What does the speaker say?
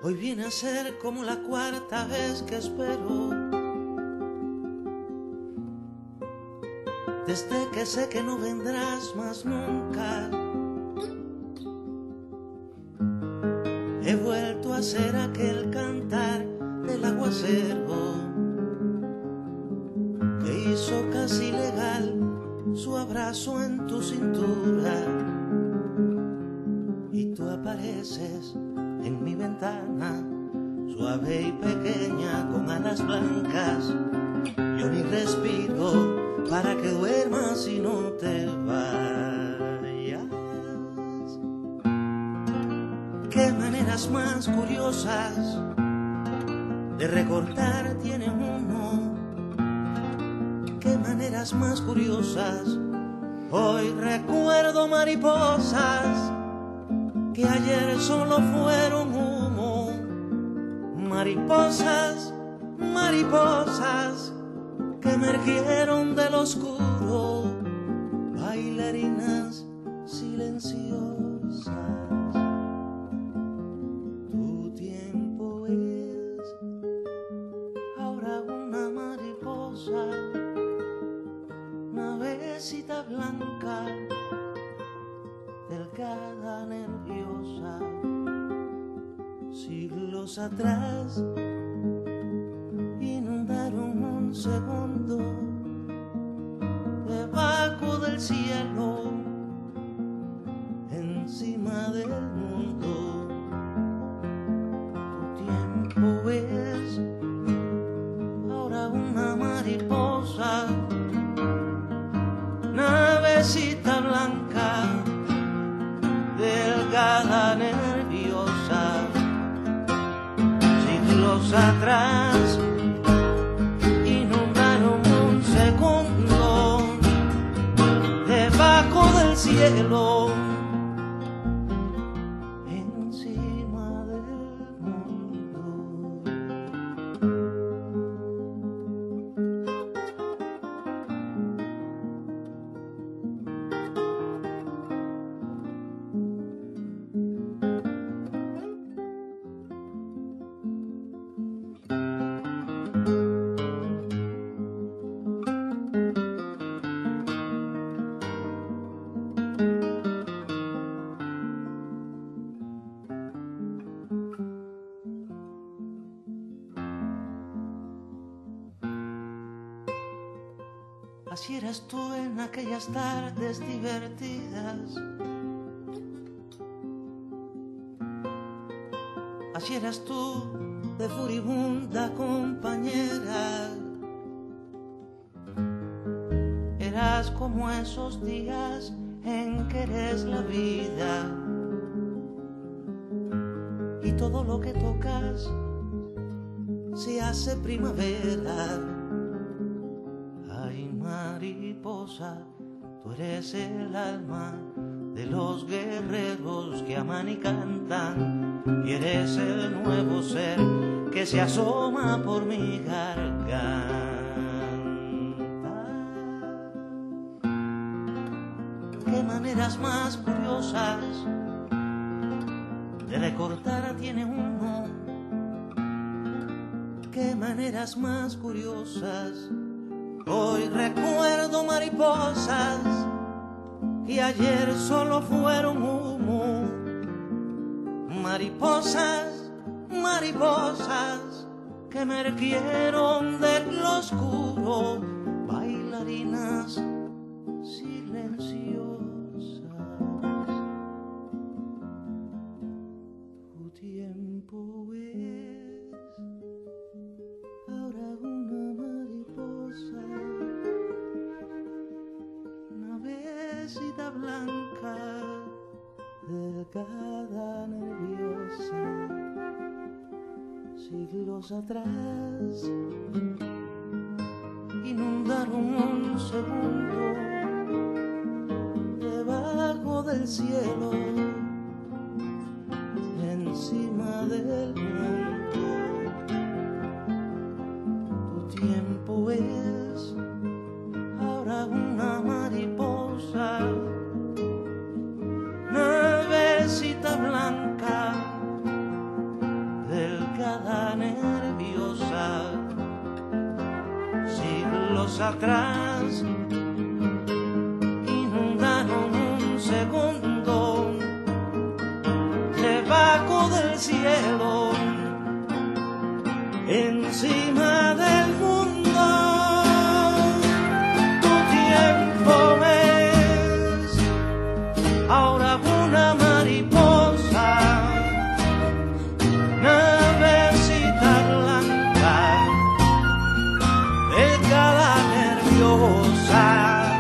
Hoy viene a ser como la cuarta vez que espero, desde que sé que no vendrás más nunca. He vuelto a ser aquel cantar del aguacero que hizo casi legal su abrazo en tu cintura, y tú apareces en mi ventana, suave y pequeña con alas blancas. Yo ni respiro para que duermas y no te vayas. Qué maneras más curiosas de recordar tiene uno, qué maneras más curiosas. Hoy recuerdo mariposas que ayer solo fueron humo, mariposas, mariposas que emergieron del oscuro, bailarinas silenciosas. Tu tiempo es ahora una mariposa, navecita blanca, delgada, nerviosa. Siglos atrás inundaron un segundo debajo del cielo, encima del mundo. Tu tiempo es ahora una mariposa, navecita blanca, delgada, nerviosa. Siglos atrás inundaron un segundo debajo del cielo, encima del mundo. Así eras tú en aquellas tardes divertidas, así eras tú de furibunda compañera. Eras como esos días en que eres la vida y todo lo que tocas se hace primavera. Ay, mariposa, tú eres el alma de los guerreros que aman y cantan, y eres el nuevo ser que se asoma por mi garganta. Qué maneras más curiosas de recordar tiene uno, qué maneras más curiosas. Hoy recuerdo mariposas que ayer solo fueron humo, mariposas, mariposas que emergieron del oscuro, bailarinas silenciosas. Tu tiempo es ahora una mariposa, navecita blanca, delgada, nerviosa. Siglos atrás inundaron un segundo debajo del cielo, encima del mundo. Tu tiempo es ahora una mariposa, navecita blanca, años atrás inundaron un segundo debajo del cielo, encima del mundo. Tu tiempo es ahora una mariposa, navecita blanca, delgada, nerviosa.